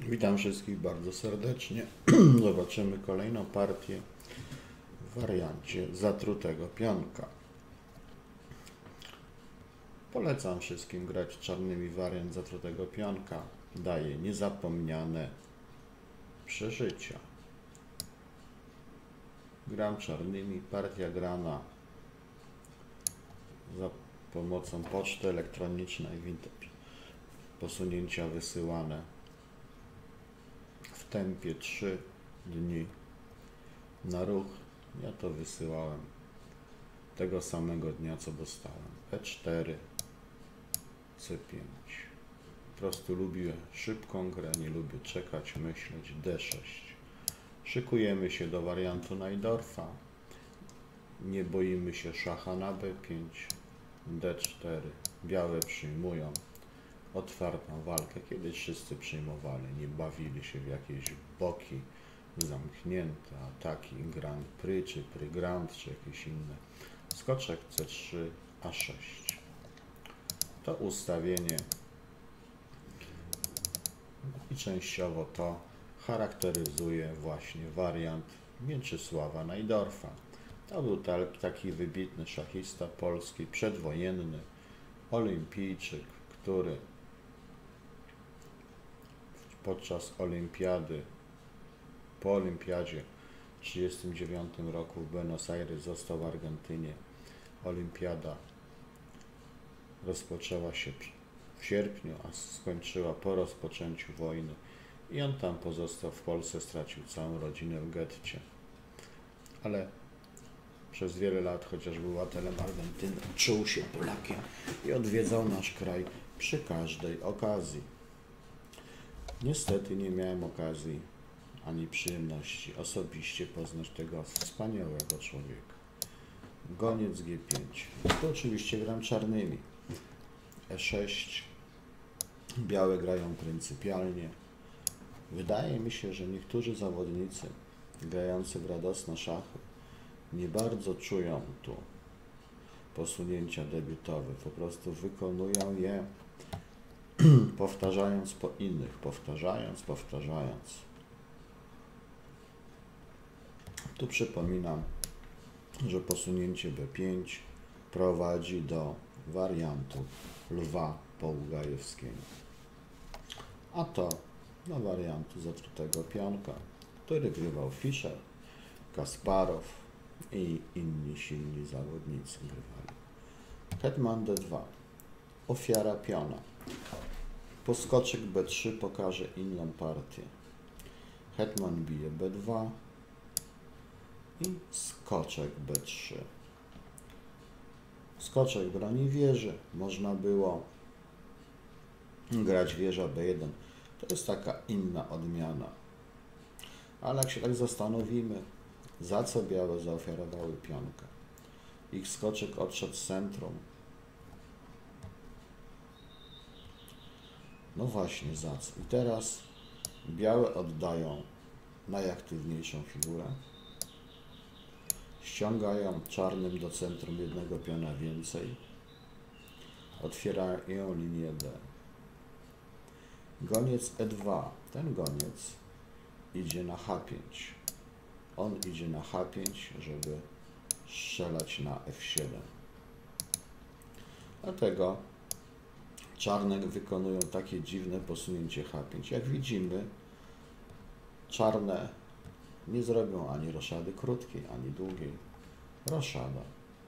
Witam wszystkich bardzo serdecznie. Zobaczymy kolejną partię w wariancie zatrutego pionka. Polecam wszystkim grać czarnymi wariant zatrutego pionka. Daje niezapomniane przeżycia. Gram czarnymi, partia grana za pomocą poczty elektronicznej, posunięcia wysyłane w tempie 3 dni na ruch. Ja to wysyłałem tego samego dnia, co dostałem. E4, C5. Po prostu lubię szybką grę, nie lubię czekać, myśleć. D6. Szykujemy się do wariantu Najdorfa. Nie boimy się szacha na B5. D4. Białe przyjmują. Otwartą walkę. Kiedyś wszyscy przyjmowali, nie bawili się w jakieś boki zamknięte, ataki Grand Prix, czy Prix Grand, czy jakieś inne. Skoczek C3, A6. To ustawienie i częściowo to charakteryzuje właśnie wariant Mieczysława Najdorfa. To był taki wybitny szachista polski, przedwojenny, olimpijczyk, który podczas olimpiady, po olimpiadzie w 1939 roku w Buenos Aires został w Argentynie. Olimpiada rozpoczęła się w sierpniu, a skończyła po rozpoczęciu wojny i on tam pozostał w Polsce, stracił całą rodzinę w getcie. Ale przez wiele lat, chociaż był obywatelem Argentyny, czuł się Polakiem i odwiedzał nasz kraj przy każdej okazji. Niestety nie miałem okazji ani przyjemności osobiście poznać tego wspaniałego człowieka. Goniec G5. To oczywiście gram czarnymi. E6. Białe grają pryncypialnie. Wydaje mi się, że niektórzy zawodnicy grający w radosne szachy nie bardzo czują tu posunięcia debiutowe. Po prostu wykonują je powtarzając po innych, powtarzając. Tu przypominam, że posunięcie B5 prowadzi do wariantu lwa połgajewskiego, a to do wariantu zatrutego pionka, który grywał Fischer, Kasparow i inni silni zawodnicy grywali. Hetman D2. Ofiara piona. Poskoczek B3 pokaże inną partię. Hetman bije B2 i skoczek B3. Skoczek broni wieży. Można było grać wieża B1. To jest taka inna odmiana. Ale jak się tak zastanowimy, za co białe zaoferowały pionkę. Ich skoczek odszedł z centrum. No właśnie, za co? I teraz białe oddają najaktywniejszą figurę. Ściągają czarnym do centrum jednego piona więcej. Otwierają linię D. Goniec E2. Ten goniec idzie na H5. On idzie na H5, żeby strzelać na F7. Dlatego czarne wykonują takie dziwne posunięcie H5. Jak widzimy, czarne nie zrobią ani roszady krótkiej, ani długiej. Roszada.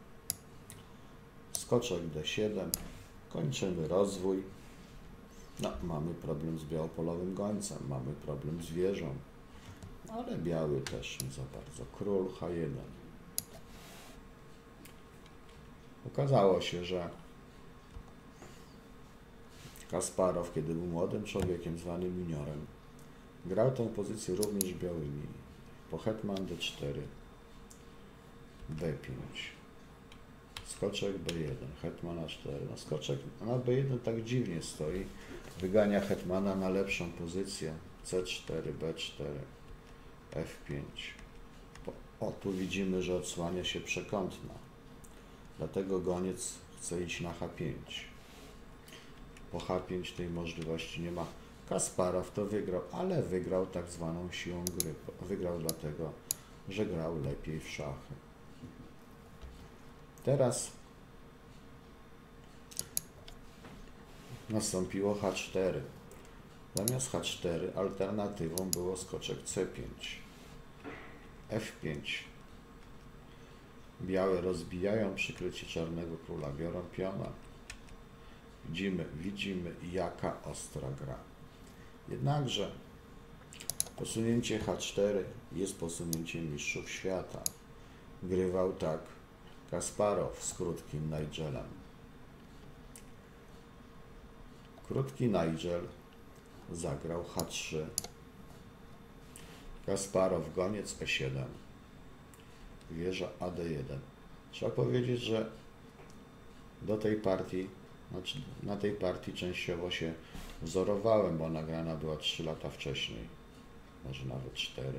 Skoczek D7. Kończymy rozwój. No, mamy problem z białopolowym gońcem, mamy problem z wieżą, ale biały też nie za bardzo. Król H1. Okazało się, że Kasparow, kiedy był młodym człowiekiem zwanym juniorem, grał tę pozycję również białymi. Po hetman D4, B5, skoczek B1, hetman A4. No, skoczek na B1 tak dziwnie stoi, wygania hetmana na lepszą pozycję. C4, B4, F5. O, tu widzimy, że odsłania się przekątna. Dlatego goniec chce iść na H5. Po H5 tej możliwości nie ma. Kasparow to wygrał, ale wygrał tak zwaną siłą gry. Wygrał dlatego, że grał lepiej w szachy. Teraz nastąpiło H4. Zamiast H4 alternatywą było skoczek C5. F5. Białe rozbijają przykrycie czarnego króla, biorą piona. Widzimy jaka ostra gra. Jednakże posunięcie H4 jest posunięciem mistrzów świata. Grywał tak Kasparow z krótkim Nigelem. Krótki Nigel zagrał H3. Kasparow goniec E7. Wieża AD1. Trzeba powiedzieć, że do tej partii, na tej partii częściowo się wzorowałem, bo nagrana była 3 lata wcześniej, może nawet 4.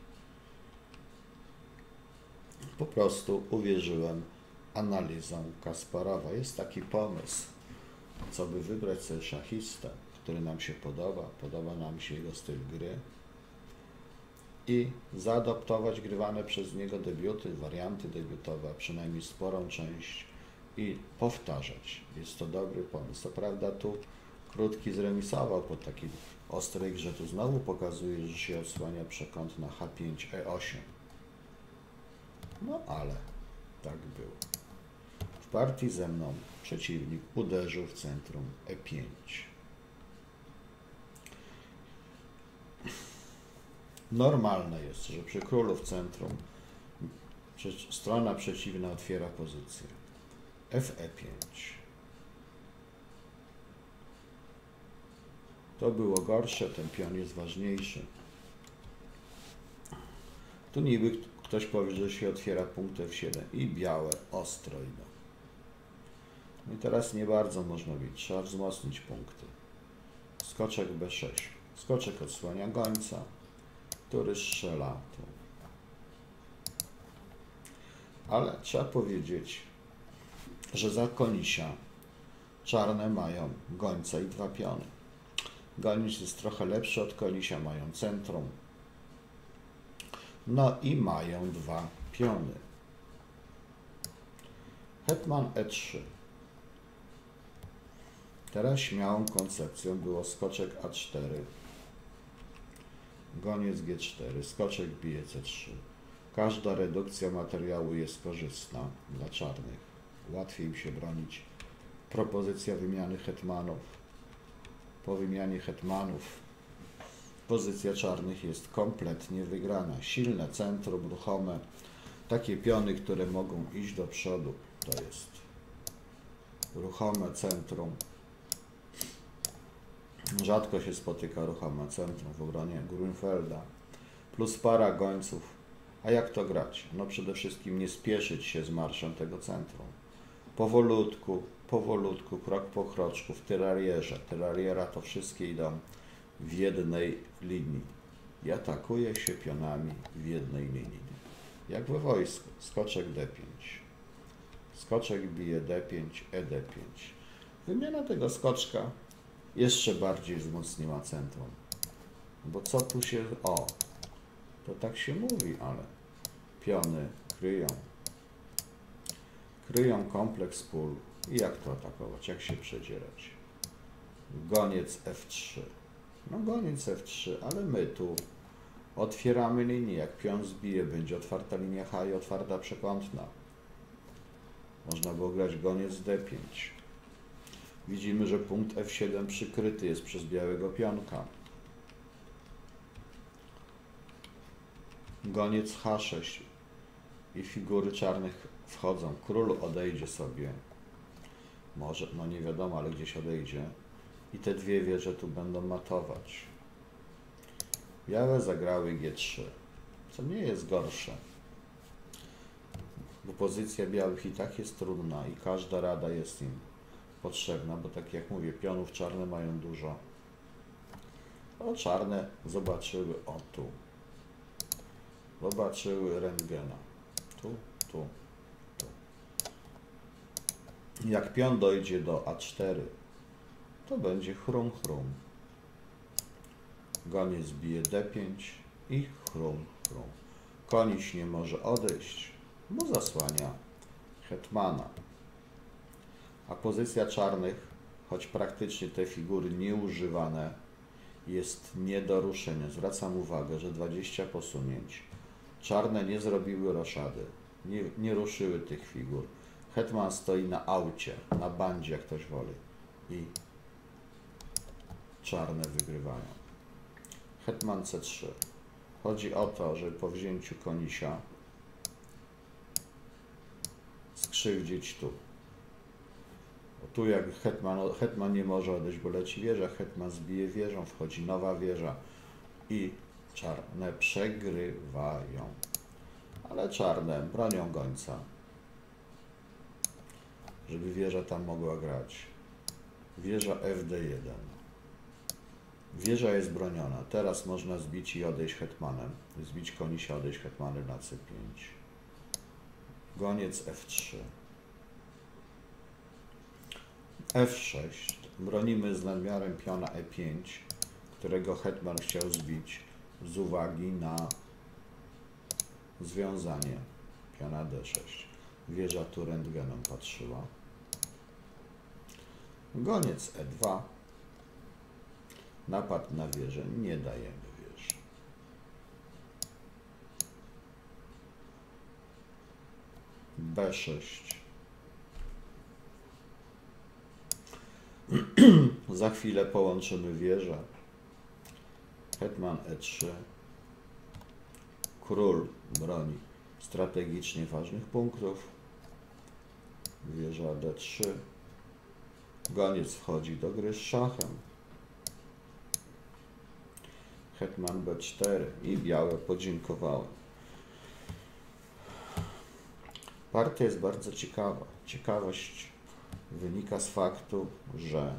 Po prostu uwierzyłem analizą Kasparowa. Jest taki pomysł, co by wybrać sobie szachistę, który nam się podoba nam się jego styl gry i zaadoptować grywane przez niego debiuty, warianty debiutowe, przynajmniej sporą część i powtarzać. Jest to dobry pomysł. Co prawda tu krótki zremisował po takiej ostrej grze. Tu znowu pokazuje, że się odsłania przekąt na H5, E8. No ale tak było. W partii ze mną przeciwnik uderzył w centrum E5. Normalne jest, że przy królu w centrum strona przeciwna otwiera pozycję. Fe5. To było gorsze, ten pion jest ważniejszy. Tu niby ktoś powie, że się otwiera punkt F7 i białe ostro idą. No i teraz nie bardzo można bić, trzeba wzmocnić punkty. Skoczek B6. Skoczek odsłania gońca, który strzela tu. Ale trzeba powiedzieć, że za konisia czarne mają gońca i 2 piony. Goniec jest trochę lepszy od konisia, mają centrum. No i mają 2 piony. Hetman E3. Teraz śmiałą koncepcją było skoczek A4, goniec G4, skoczek bije C3. Każda redukcja materiału jest korzystna dla czarnych. Łatwiej im się bronić. Propozycja wymiany hetmanów. Po wymianie hetmanów pozycja czarnych jest kompletnie wygrana. Silne centrum, ruchome. Takie piony, które mogą iść do przodu. To jest ruchome centrum. Rzadko się spotyka ruchome centrum w obronie Grunfelda. Plus para gońców. A jak to grać? No przede wszystkim nie spieszyć się z marszem tego centrum. Powolutku, krok po kroczku w tyrarierze. Tyrariera to wszystkie idą w jednej linii. I atakuje się pionami w jednej linii. Jak we wojsku. Skoczek D5. Skoczek bije D5, ED5. Wymiana tego skoczka jeszcze bardziej wzmocniła centrum. Bo co tu się... O! To tak się mówi, ale piony kryją kompleks pól. I jak to atakować? Jak się przedzierać? Goniec F3. No goniec F3, ale my tu otwieramy linię. Jak pion zbije, będzie otwarta linia H i otwarta przekątna. Można było grać goniec D5. Widzimy, że punkt F7 przykryty jest przez białego pionka. Goniec H6 i figury czarnych wchodzą. Król odejdzie sobie. Może, no nie wiadomo, ale gdzieś odejdzie. I te dwie wieże tu będą matować. Białe zagrały G3, co nie jest gorsze. Bo pozycja białych i tak jest trudna i każda rada jest im potrzebna, bo tak jak mówię, pionów czarne mają dużo. O, czarne zobaczyły, o tu. Zobaczyły rentgena. Tu. Jak pion dojdzie do A4, to będzie chrum. Goniec bije D5 i chrum, chrum. Koniś nie może odejść, bo zasłania hetmana. A pozycja czarnych, choć praktycznie te figury nieużywane, jest nie do ruszenia. Zwracam uwagę, że 20 posunięć. Czarne nie zrobiły roszady, nie ruszyły tych figur. Hetman stoi na aucie, na bandzie, jak ktoś woli. I czarne wygrywają. Hetman C3. Chodzi o to, że po wzięciu konisia skrzywdzić tu. Bo tu jak hetman nie może odejść, bo leci wieża, hetman zbije wieżą, wchodzi nowa wieża i czarne przegrywają. Ale czarne bronią gońca, żeby wieża tam mogła grać. Wieża FD1. Wieża jest broniona. Teraz można zbić i odejść hetmanem. Zbić konisia, odejść hetmanem na C5. Goniec F3. F6. Bronimy z nadmiarem piona E5, którego hetman chciał zbić z uwagi na związanie piona D6. Wieża tu rentgenem patrzyła. Goniec E2. Napad na wieżę. Nie dajemy wieży. B6. Za chwilę połączymy wieżę. Hetman E3. Król broni strategicznie ważnych punktów. Wieża D3. Goniec wchodzi do gry z szachem. Hetman B4 i białe podziękowały. Partia jest bardzo ciekawa. Ciekawość wynika z faktu, że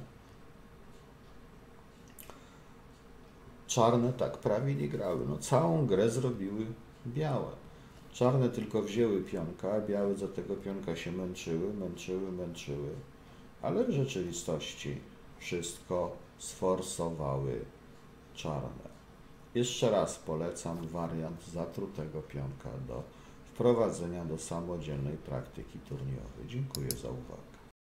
czarne tak prawie nie grały. No, całą grę zrobiły białe. Czarne tylko wzięły pionka, a białe za tego pionka się męczyły. Ale w rzeczywistości wszystko sforsowały czarne. Jeszcze raz polecam wariant zatrutego pionka do wprowadzenia do samodzielnej praktyki turniejowej. Dziękuję za uwagę.